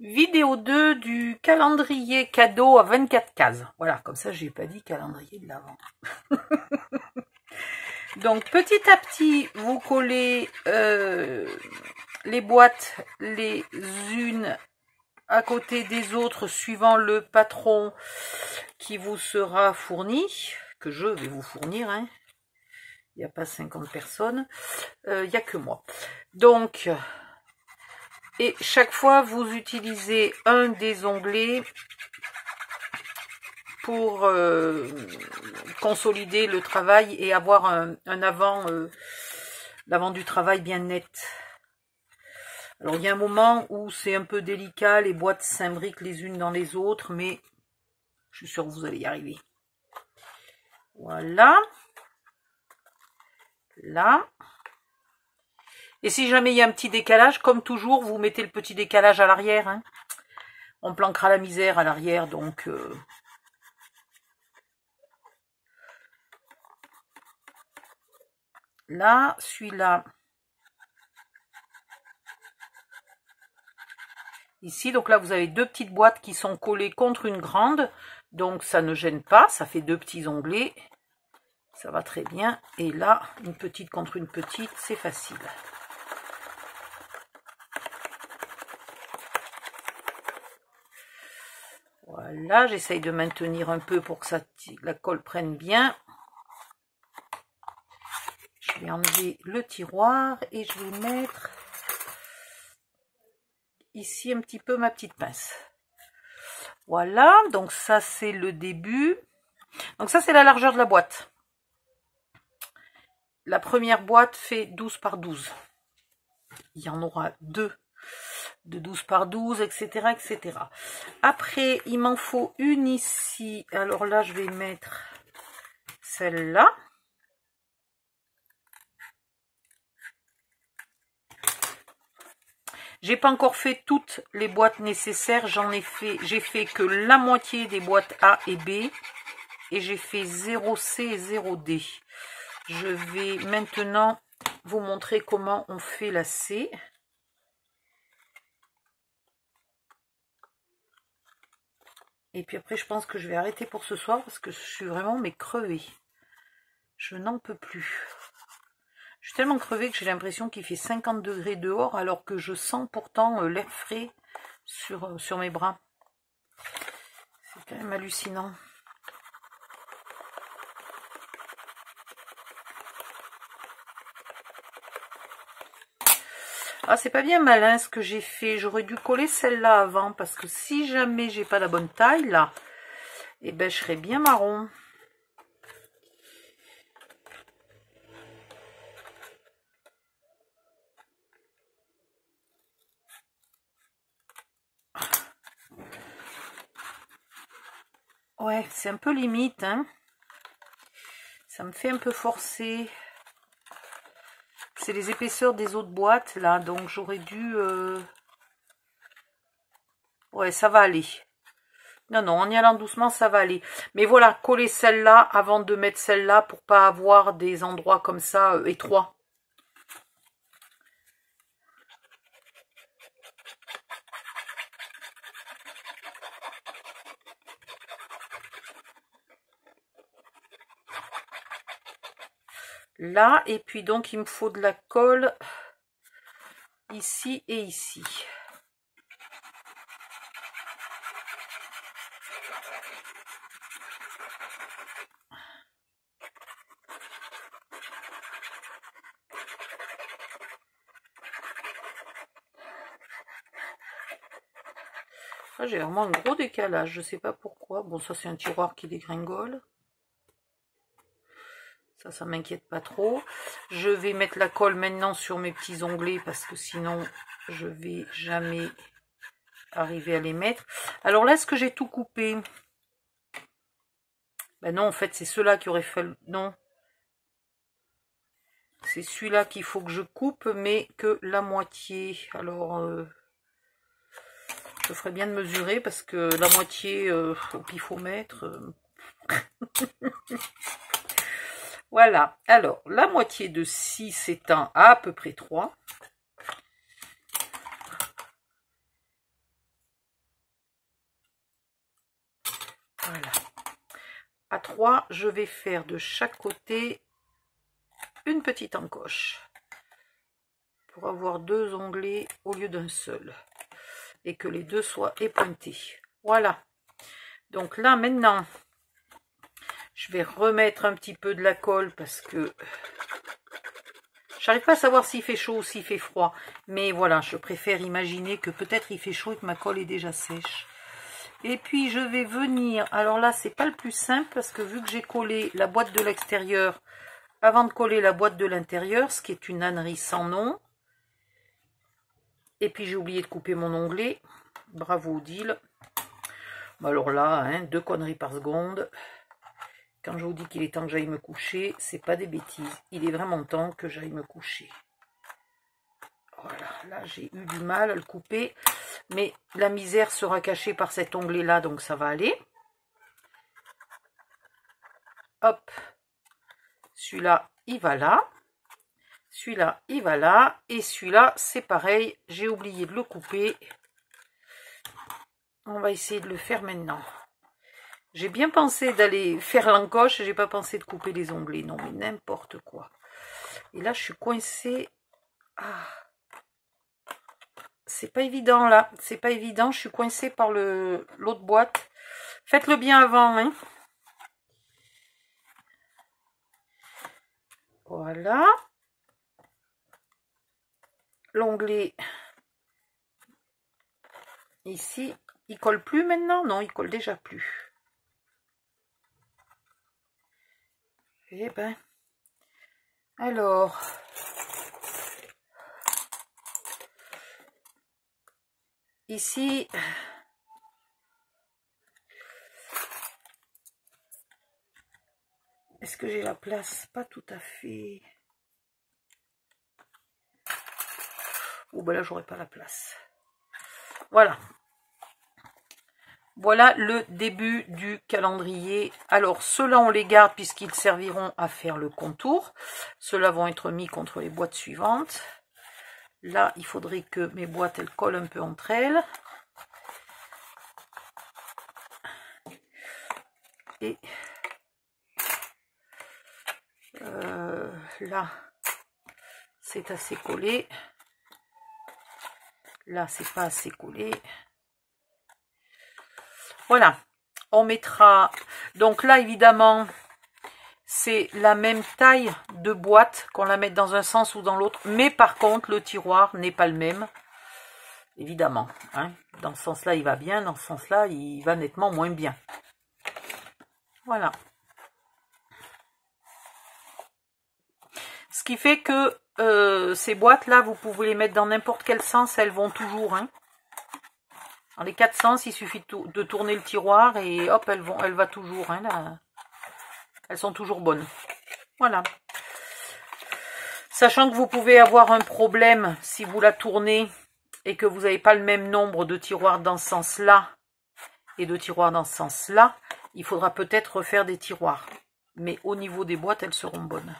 Vidéo 2 du calendrier cadeau à 24 cases. Voilà, comme ça, j'ai pas dit calendrier de l'Avent. Donc, petit à petit, vous collez les boîtes les unes à côté des autres, suivant le patron qui vous sera fourni, que je vais vous fournir, hein. Il n'y a pas 50 personnes, il n'y a que moi. Donc, et chaque fois, vous utilisez un des onglets pour consolider le travail et avoir un avant, l'avant du travail bien net. Alors, il y a un moment où c'est un peu délicat, les boîtes s'imbriquent les unes dans les autres, mais je suis sûre que vous allez y arriver. Voilà. Là. Et si jamais il y a un petit décalage, comme toujours, vous mettez le petit décalage à l'arrière. Hein. On planquera la misère à l'arrière, donc... Là, celui-là. Ici, donc là, vous avez deux petites boîtes qui sont collées contre une grande. Donc, ça ne gêne pas. Ça fait deux petits onglets. Ça va très bien. Et là, une petite contre une petite, c'est facile. Voilà, j'essaye de maintenir un peu pour que ça, la colle prenne bien. Je vais enlever le tiroir et je vais mettre ici un petit peu ma petite pince. Voilà, donc ça c'est le début. Donc ça c'est la largeur de la boîte. La première boîte fait 12 par 12. Il y en aura deux de 12 par 12, etc., etc. Après, il m'en faut une ici. Alors là, je vais mettre celle-là. J'ai pas encore fait toutes les boîtes nécessaires. J'ai fait que la moitié des boîtes A et B. Et j'ai fait 0C et 0D. Je vais maintenant vous montrer comment on fait la C. Et puis après, je pense que je vais arrêter pour ce soir parce que je suis vraiment crevée. Je n'en peux plus. Je suis tellement crevée que j'ai l'impression qu'il fait 50 degrés dehors alors que je sens pourtant l'air frais sur mes bras. C'est quand même hallucinant. Ah, c'est pas bien malin ce que j'ai fait. J'aurais dû coller celle-là avant parce que si jamais j'ai pas la bonne taille là, eh ben je serais bien marron. Ouais, c'est un peu limite, hein. Ça me fait un peu forcer. C'est les épaisseurs des autres boîtes, là. Donc, j'aurais dû... Ouais, ça va aller. Non, non, en y allant doucement, ça va aller. Mais voilà, coller celle-là avant de mettre celle-là pour pas avoir des endroits comme ça étroits. Là, et puis donc, il me faut de la colle ici et ici. J'ai vraiment un gros décalage, je sais pas pourquoi. Bon, ça c'est un tiroir qui dégringole. Ça m'inquiète pas trop. Je vais mettre la colle maintenant sur mes petits onglets parce que sinon je vais jamais arriver à les mettre. Alors là, est-ce que j'ai tout coupé? Ben non, en fait, c'est ceux-là qui auraient fallu... Non. C'est celui-là qu'il faut que je coupe, mais que la moitié. Alors, je ferais bien de mesurer parce que la moitié au pifomètre... Voilà. Alors, la moitié de 6 s'étend à peu près 3. 3, je vais faire de chaque côté une petite encoche pour avoir 2 onglets au lieu d'un seul et que les deux soient épointés. Voilà. Donc là maintenant, je vais remettre un petit peu de la colle parce que j'arrive pas à savoir s'il fait chaud ou s'il fait froid. Mais voilà, je préfère imaginer que peut-être il fait chaud et que ma colle est déjà sèche. Et puis je vais venir, alors là c'est pas le plus simple parce que vu que j'ai collé la boîte de l'extérieur avant de coller la boîte de l'intérieur, ce qui est une ânerie sans nom. Et puis j'ai oublié de couper mon onglet. Bravo Odile. Alors là, hein, 2 conneries par seconde. Quand je vous dis qu'il est temps que j'aille me coucher, c'est pas des bêtises. Il est vraiment temps que j'aille me coucher. Voilà, là j'ai eu du mal à le couper. Mais la misère sera cachée par cet onglet là, donc ça va aller. Hop. Celui-là, il va là. Celui-là, il va là. Et celui-là, c'est pareil. J'ai oublié de le couper. On va essayer de le faire maintenant. J'ai bien pensé d'aller faire l'encoche. J'ai pas pensé de couper les onglets. Non, mais n'importe quoi. Et là, je suis coincée. Ah. C'est pas évident, là. C'est pas évident. Je suis coincée par l'autre boîte. Faites-le bien avant, hein. Voilà. L'onglet ici, il colle plus maintenant? Non, il colle déjà plus. Eh ben, alors, ici, est-ce que j'ai la place? Pas tout à fait. Oh ben là, j'aurai pas la place. Voilà. Voilà le début du calendrier. Alors, ceux-là, on les garde puisqu'ils serviront à faire le contour. Ceux-là vont être mis contre les boîtes suivantes. Là, il faudrait que mes boîtes, elles collent un peu entre elles. Et là, c'est assez collé. Là, c'est pas assez collé. Voilà. On mettra... Donc là, évidemment, c'est la même taille de boîte, qu'on la mette dans un sens ou dans l'autre. Mais par contre, le tiroir n'est pas le même. Évidemment. Hein. Dans ce sens-là, il va bien. Dans ce sens-là, il va nettement moins bien. Voilà. Ce qui fait que ces boîtes-là, vous pouvez les mettre dans n'importe quel sens. Elles vont toujours. Hein. Dans les 4 sens, il suffit de tourner le tiroir et hop, elle va toujours. Hein, là. Elles sont toujours bonnes. Voilà. Sachant que vous pouvez avoir un problème si vous la tournez et que vous n'avez pas le même nombre de tiroirs dans ce sens-là et de tiroirs dans ce sens-là, il faudra peut-être refaire des tiroirs. Mais au niveau des boîtes, elles seront bonnes.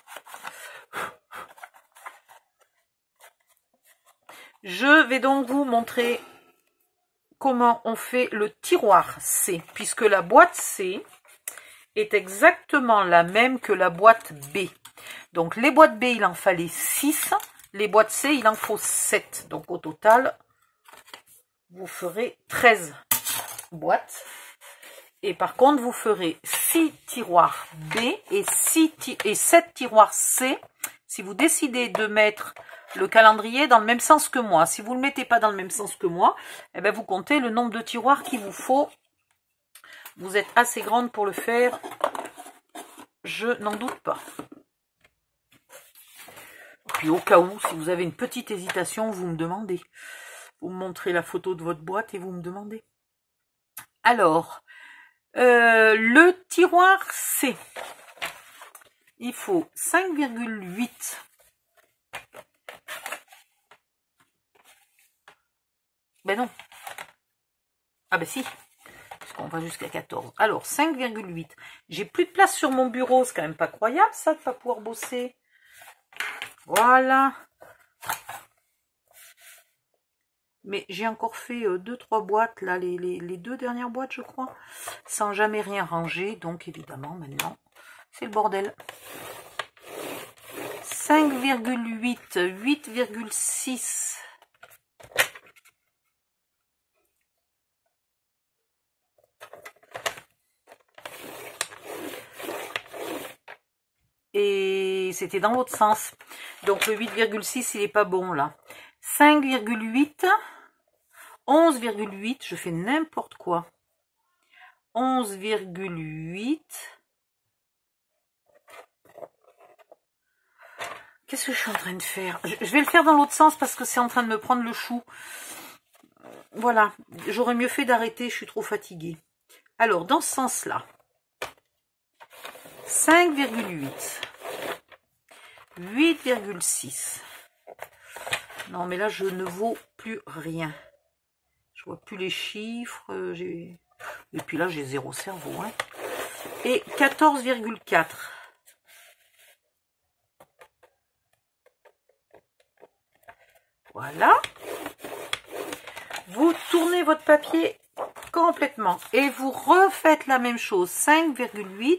Je vais donc vous montrer comment on fait le tiroir C, puisque la boîte C est exactement la même que la boîte B. Donc les boîtes B, il en fallait 6, les boîtes C, il en faut 7. Donc au total, vous ferez 13 boîtes. Et par contre, vous ferez 6 tiroirs B et 7 tiroirs C si vous décidez de mettre le calendrier dans le même sens que moi. Si vous ne le mettez pas dans le même sens que moi, eh bien vous comptez le nombre de tiroirs qu'il vous faut. Vous êtes assez grande pour le faire, je n'en doute pas. Puis au cas où, si vous avez une petite hésitation, vous me demandez. Vous me montrez la photo de votre boîte et vous me demandez. Alors, le tiroir C, il faut 5,8. Ben non. Ah ben si. Parce qu'on va jusqu'à 14. Alors, 5,8. J'ai plus de place sur mon bureau. C'est quand même pas croyable, ça, de pas pouvoir bosser. Voilà. Mais j'ai encore fait 2-3 boîtes, là, les 2 dernières boîtes, je crois, sans jamais rien ranger. Donc, évidemment, maintenant, c'est le bordel. 5,8, 8,6. Et c'était dans l'autre sens. Donc, le 8,6, il n'est pas bon, là. 5,8, 11,8, je fais n'importe quoi. 11,8. Qu'est-ce que je suis en train de faire? Je vais le faire dans l'autre sens parce que c'est en train de me prendre le chou. Voilà, j'aurais mieux fait d'arrêter, je suis trop fatiguée. Alors, dans ce sens-là, 5,8, 8,6. Non, mais là, je ne vaux plus rien. Je vois plus les chiffres. Et puis là, j'ai zéro cerveau. Hein. Et 14,4. Voilà. Vous tournez votre papier complètement. Et vous refaites la même chose. 5,8.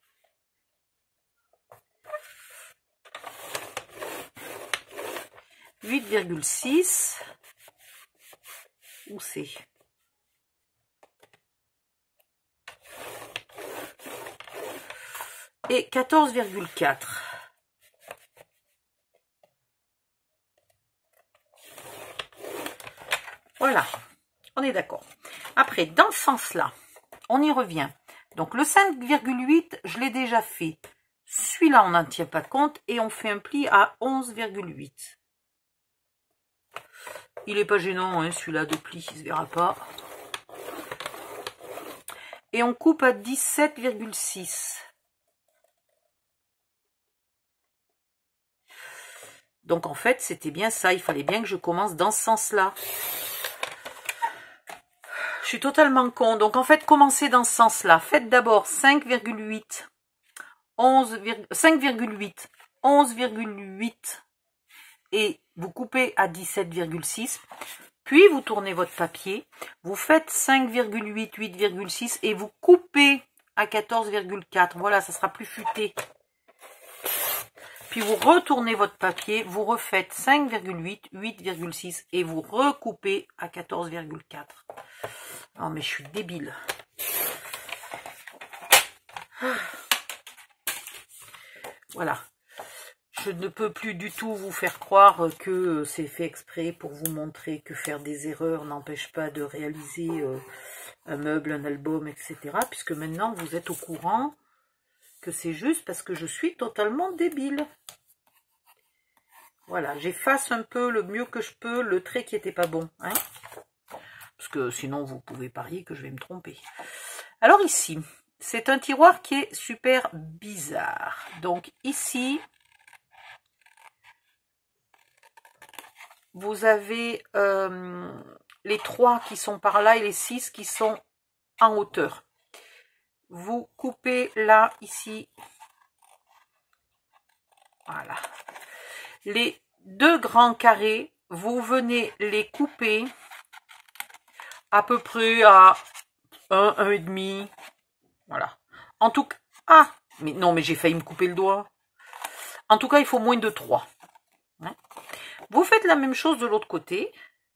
8,6. Où c'est? Et 14,4. Voilà, on est d'accord. Après, dans ce sens-là, on y revient. Donc, le 5,8, je l'ai déjà fait. Celui-là, on n'en tient pas compte et on fait un pli à 11,8. Il n'est pas gênant, hein, celui-là de pli, il ne se verra pas. Et on coupe à 17,6. Donc, en fait, c'était bien ça. Il fallait bien que je commence dans ce sens-là. Je suis totalement con. Donc, en fait, commencez dans ce sens-là. Faites d'abord 5,8, 5,8, 11,8 et vous coupez à 17,6. Puis, vous tournez votre papier. Vous faites 5,8, 8,6 et vous coupez à 14,4. Voilà, ça sera plus futé. Puis, vous retournez votre papier. Vous refaites 5,8, 8,6 et vous recoupez à 14,4. Non, mais je suis débile. Voilà. Je ne peux plus du tout vous faire croire que c'est fait exprès pour vous montrer que faire des erreurs n'empêche pas de réaliser un meuble, un album, etc. Puisque maintenant, vous êtes au courant que c'est juste parce que je suis totalement débile. Voilà, j'efface un peu le mieux que je peux le trait qui n'était pas bon. Hein, parce que sinon, vous pouvez parier que je vais me tromper. Alors ici, c'est un tiroir qui est super bizarre. Donc ici, vous avez les 3 qui sont par là et les 6 qui sont en hauteur. Vous coupez là, ici. Voilà. Les 2 grands carrés, vous venez les couper à peu près à 1,5. Voilà. En tout cas, ah, mais non, mais j'ai failli me couper le doigt. En tout cas, il faut moins de 3. Hein. Vous faites la même chose de l'autre côté.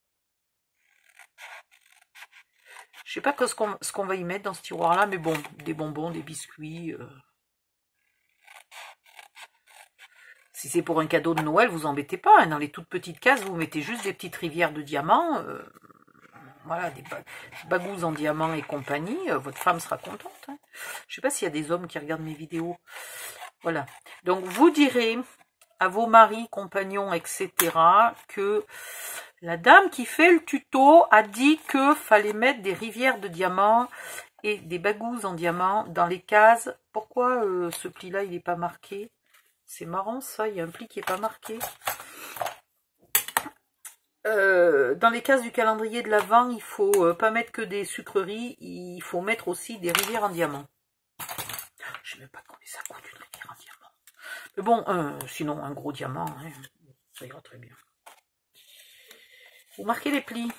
Je sais pas ce qu'on va y mettre dans ce tiroir-là, mais bon, des bonbons, des biscuits. Si c'est pour un cadeau de Noël, vous embêtez pas. Hein. Dans les toutes petites cases, vous mettez juste des petites rivières de diamants. Voilà, des bagouses en diamant et compagnie. Votre femme sera contente. Hein. Je sais pas s'il y a des hommes qui regardent mes vidéos. Voilà. Donc, vous direz à vos maris, compagnons, etc. que la dame qui fait le tuto a dit que fallait mettre des rivières de diamants et des bagouses en diamant dans les cases. Pourquoi ce pli-là, il n'est pas marqué? C'est marrant ça, il y a un pli qui n'est pas marqué. Dans les cases du calendrier de l'Avent, il faut pas mettre que des sucreries, il faut mettre aussi des rivières en diamant. Je sais même pas combien ça coûte une rivière en diamant. Mais bon, sinon un gros diamant, hein, ça ira très bien. Vous marquez les plis.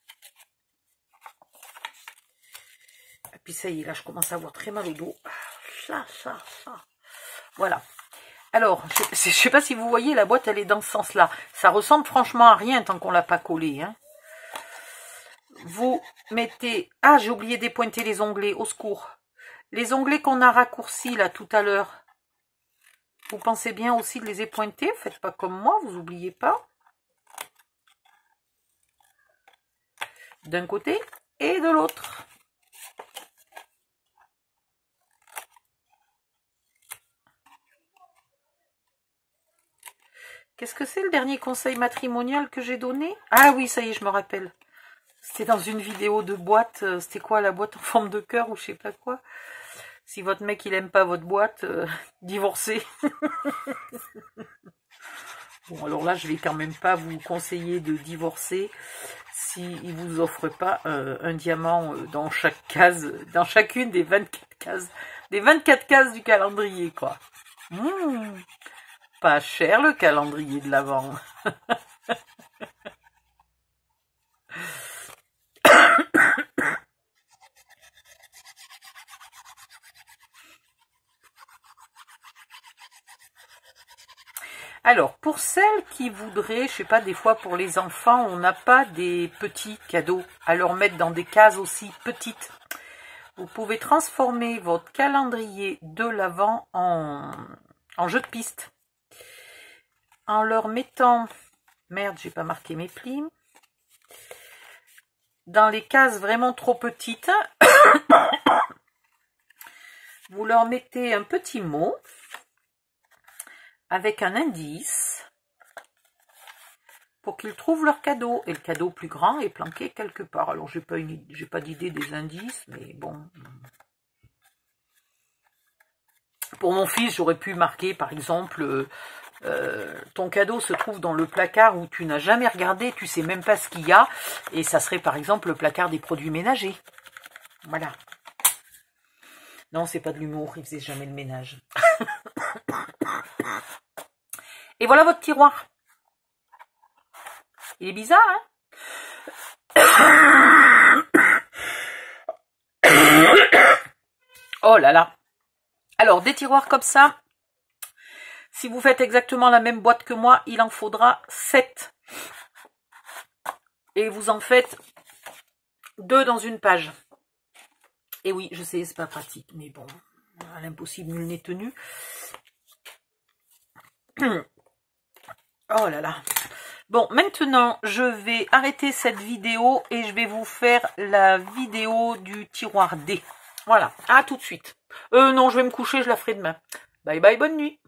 Et puis ça y est, là, je commence à avoir très mal au dos. Ça. Voilà. Alors, je ne sais pas si vous voyez, la boîte, elle est dans ce sens-là. Ça ressemble franchement à rien tant qu'on ne l'a pas collé. Hein. Vous mettez... Ah, j'ai oublié d'épointer les onglets, au secours. Les onglets qu'on a raccourcis, là, tout à l'heure. Vous pensez bien aussi de les épointer. Faites pas comme moi, vous n'oubliez pas. D'un côté et de l'autre. Qu'est-ce que c'est le dernier conseil matrimonial que j'ai donné? Ah oui, ça y est, je me rappelle. C'était dans une vidéo de boîte. C'était quoi, la boîte en forme de cœur ou je sais pas quoi. Si votre mec, il aime pas votre boîte, divorcez. Bon, alors là, je vais quand même pas vous conseiller de divorcer s'il vous offre pas un diamant dans chaque case, dans chacune des 24 cases. Des 24 cases du calendrier, quoi. Pas cher le calendrier de l'Avent. Alors, pour celles qui voudraient, je sais pas, des fois pour les enfants, on n'a pas des petits cadeaux à leur mettre dans des cases aussi petites. Vous pouvez transformer votre calendrier de l'Avent en jeu de piste. En leur mettant, merde, j'ai pas marqué mes plis, dans les cases vraiment trop petites, vous leur mettez un petit mot avec un indice pour qu'ils trouvent leur cadeau. Et le cadeau plus grand est planqué quelque part. Alors, j'ai pas d'idée des indices, mais bon. Pour mon fils, j'aurais pu marquer, par exemple, ton cadeau se trouve dans le placard où tu n'as jamais regardé, tu sais même pas ce qu'il y a. Et ça serait, par exemple, le placard des produits ménagers. Voilà. Non, c'est pas de l'humour, il faisait jamais le ménage. Et voilà votre tiroir. Il est bizarre, hein? Oh là là. Alors, des tiroirs comme ça, si vous faites exactement la même boîte que moi, il en faudra 7. Et vous en faites 2 dans une page. Et oui, je sais, c'est pas pratique, mais bon, à l'impossible, nul n'est tenu. Oh là là. Bon, maintenant, je vais arrêter cette vidéo et je vais vous faire la vidéo du tiroir D. Voilà, à tout de suite. Non, je vais me coucher, je la ferai demain. Bye bye, bonne nuit.